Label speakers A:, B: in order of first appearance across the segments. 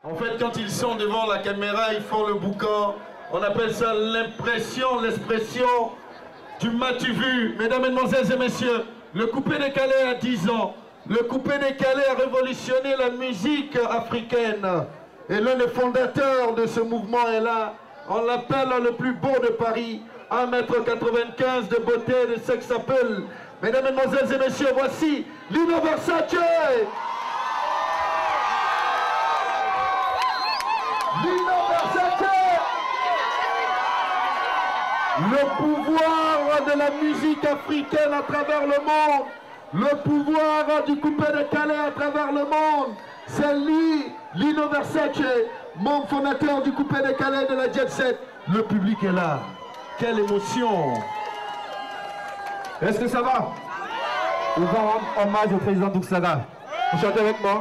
A: En fait, quand ils sont devant la caméra, ils font le boucan. On appelle ça l'impression, l'expression du m'as-tu vu. Mesdames, Mesdemoiselles et Messieurs, le coupé-décalé a 10 ans. Le coupé-décalé a révolutionné la musique africaine. Et l'un des fondateurs de ce mouvement est là. On l'appelle le plus beau de Paris. 1,95 m de beauté, de sex appeal. Mesdames, Mesdemoiselles et Messieurs, voici Lino Versace. Lino Versace. Le pouvoir de la musique africaine à travers le monde. Le pouvoir du coupé-décalé à travers le monde. C'est lui, Lino Versace, membre fondateur du coupé-décalé de la Jet Set. Le public est là. Quelle émotion!
B: Est-ce que ça va? On va rendre hommage au président Douxaga. Vous chantez avec moi?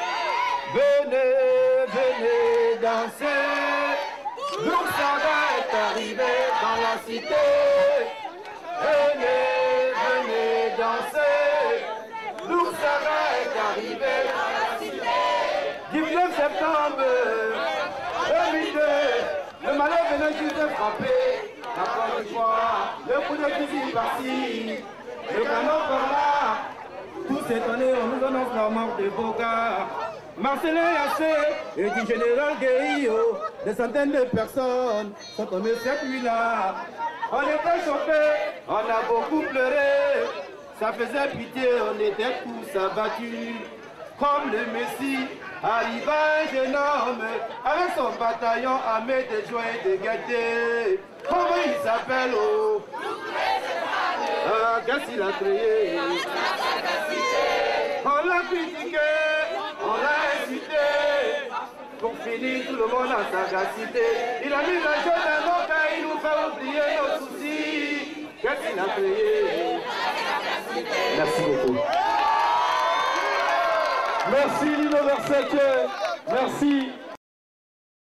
B: Venez, venez danser. Douxaga est arrivé dans la cité. Venez, venez danser. Douxaga est arrivé dans la cité. 19 septembre 2002, le malheur venait juste de frapper. Encore une fois, le coup de fusil par-ci, le canon par-là. Tout cette année, on nous annonce la mort de Boga. Marcelin Yassé et du général Guerrillo, des centaines de personnes sont tombées cette nuit-là. On était chauffés, on a beaucoup pleuré. Ça faisait pitié, on était tous abattus. Comme le Messie, arriva un jeune homme avec son bataillon armé de joie et de gaieté. Comment il s'appelle, oh? Qu'est-ce qu'il a créé? On l'a critiqué, on l'a incité. Pour finir, tout le monde a sagacité. Il a mis la chose dans nos cas, il nous fait oublier nos soucis. Qu'est-ce qu'il a créé? Merci beaucoup.
A: Merci Lino Versace. Merci.